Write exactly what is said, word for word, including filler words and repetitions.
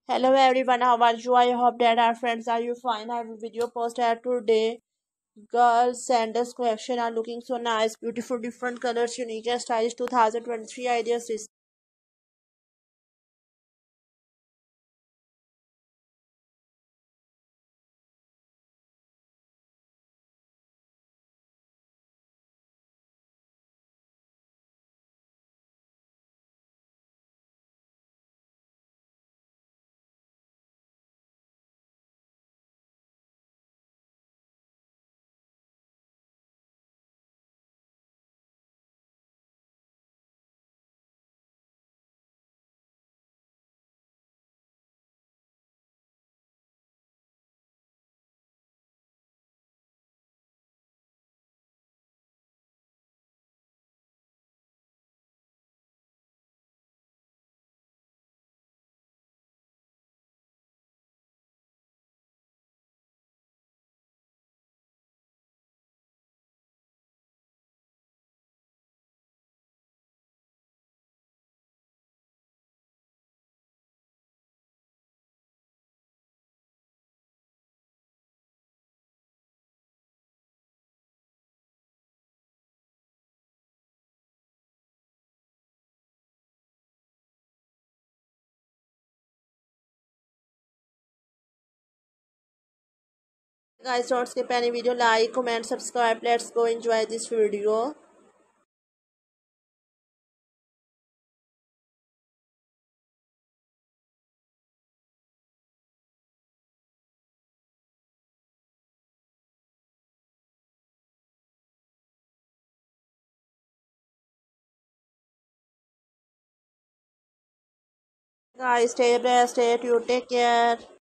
Hello everyone, how are you? I hope that our friends are you fine. I have a video posted today. Girls sandals collection are looking so nice, beautiful, different colors, unique and stylish. two thousand twenty-three ideas. Guys, don't skip any video. Like, comment, subscribe. Let's go enjoy this video. Guys, stay blessed, stay tuned, take care.